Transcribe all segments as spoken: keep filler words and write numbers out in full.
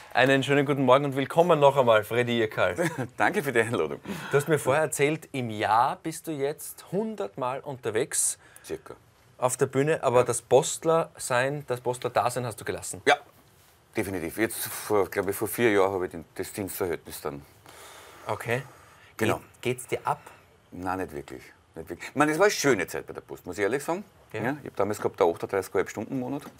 Einen schönen guten Morgen und willkommen noch einmal, Freddy Irkal. Danke für die Einladung. Du hast mir vorher erzählt, im Jahr bist du jetzt hundert Mal unterwegs. Circa. Auf der Bühne, aber Ja. das Postler-Sein, das Postler-Dasein hast du gelassen. Ja, definitiv. Jetzt, vor, glaube ich, vor vier Jahren habe ich den, das Dienstverhältnis dann. Okay. Genau. Geht, geht's dir ab? Nein, nicht wirklich. Nicht wirklich. Ich meine, es war eine schöne Zeit bei der Post, muss ich ehrlich sagen. Ja. Ja, ich habe damals gehabt, achtunddreißig Komma fünf Stunden im Monat.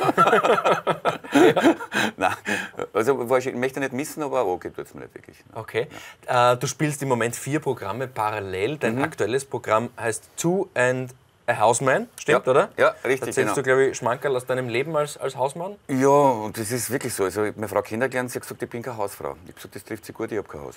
ja. Nein, also war ich, ich möchte nicht missen, aber auch geht es mir nicht wirklich. Nein. Okay. Äh, du spielst im Moment vier Programme parallel. Dein Mhm. aktuelles Programm heißt Two and a Houseman, stimmt, Ja. oder? Ja, richtig, Da erzählst genau. du, glaube ich, Schmankerl aus deinem Leben als, als Hausmann? Ja, und das ist wirklich so. Also, ich habe meine Frau kennengelernt, sie hat gesagt, ich bin keine Hausfrau. Ich habe gesagt, das trifft sie gut, ich habe kein Haus.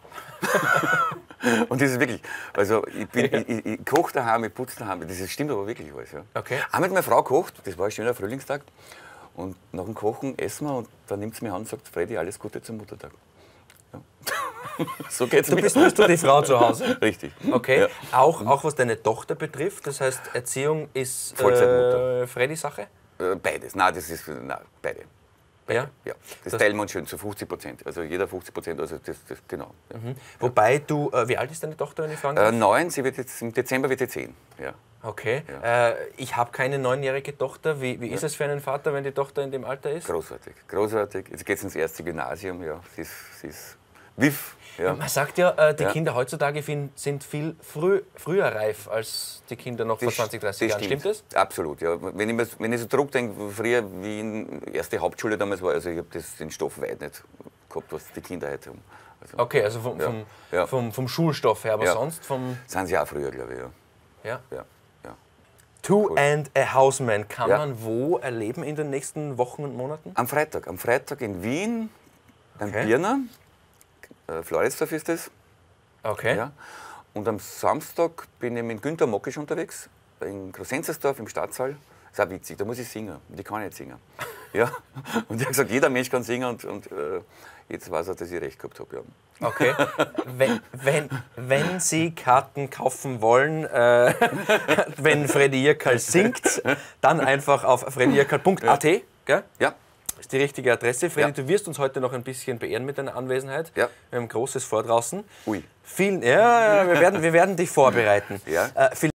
Und das ist wirklich, also ich, bin, Ja. ich, ich, ich koche daheim, ich putze daheim, das stimmt aber wirklich alles. Ja. Okay. Auch mit meiner Frau kocht, das war ein schöner Frühlingstag. Und nach dem Kochen essen wir und dann nimmt sie mich an und sagt, Freddy, alles Gute zum Muttertag. Ja. So geht's Du mir. bist, bist du die Frau zu Hause? Richtig. Okay. Ja. Auch, auch was deine Tochter betrifft, das heißt, Erziehung ist Vollzeitmutter. äh, Freddys Sache? Äh, Beides. Nein, das ist, nein, beide. Ja. Ja, das, Das- teilen wir uns schön zu fünfzig Prozent. Also jeder fünfzig Prozent, also das, das genau. Ja. Mhm. Wobei du, äh, wie alt ist deine Tochter, wenn ich fragen Äh, darf? neun, sie wird jetzt, im Dezember wird sie zehn. Ja. Okay. Ja. Äh, ich habe keine neunjährige Tochter. Wie, wie ist es für einen Vater, wenn die Tochter in dem Alter ist? Großartig, großartig. Jetzt geht es ins erste Gymnasium, ja. Sie ist, sie ist W I F. Ja. Man sagt ja, äh, die Ja. Kinder heutzutage fin- sind viel früh, früher reif als die Kinder noch vor Das- zwanzig, dreißig Jahren. Stimmt das? Absolut, ja. Wenn ich, mir, wenn ich so zurückdenke, früher, wie in der ersten Hauptschule damals war, also ich habe den Stoff weit nicht gehabt, was die Kinder heute haben. Also, Okay, also vom, Ja. vom, Ja. vom, vom Schulstoff her, aber Ja. sonst vom. Sind sie auch früher, glaube ich, ja. Ja. ja, ja. Two Cool. and a Houseman kann Ja. man wo erleben in den nächsten Wochen und Monaten? Am Freitag, am Freitag in Wien, beim Okay. Birner, äh, Floridsdorf ist das. Okay. Ja. Und am Samstag bin ich mit Günter Mockisch unterwegs, in Grosenzersdorf im Stadtsaal. Das ist auch witzig, da muss ich singen. Und ich kann nicht singen. Ja. Und er hat gesagt, jeder Mensch kann singen und, und äh, jetzt weiß er, dass ich recht gehabt habe. Ja. Okay. Wenn, wenn, wenn Sie Karten kaufen wollen, äh, wenn Freddy Irkal singt, dann einfach auf freddy irkal punkt a t. Gell? Ja. Ist die richtige Adresse. Freddy, Ja. du wirst uns heute noch ein bisschen beehren mit deiner Anwesenheit. Ja. Wir haben Großes vor draußen. Ui. Vielen, ja, wir werden, wir werden dich vorbereiten. Ja. Äh,